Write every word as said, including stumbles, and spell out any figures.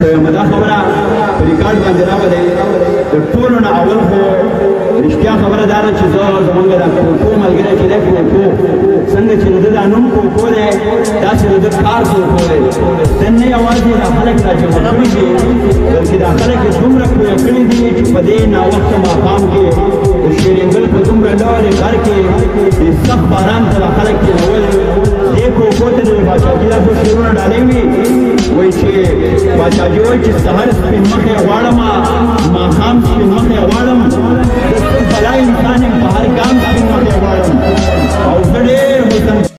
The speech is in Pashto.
مدا خبره په ریکارډ باندې راولې د ټولو نه اول خو رښتیا خبره دا ده چې زه زمونږ دا کوکو ملګری چې دی کوکو څنګه چې د ده دا نوم کوکو دی داسې د ده کار کوکو دی ده نه یوازې دا خلک راجمع کړي دي بلکې دا خلک یې دومره پوه کړي دي چې په دې ناوخته ماښام کې د شیرینګل په دومره ډول غر کې د سخت باران سره خلک کېنول دې کوکو ته د پاچاهي دا څو شعرونه ډالۍ وي وایي چې پاچاهي وایي چې سهار سپین مخې غواړم ماښام سپین مخې غواړم د څه بلا انسان یم په هر ګام سپین مخې غواړم او زه ډېر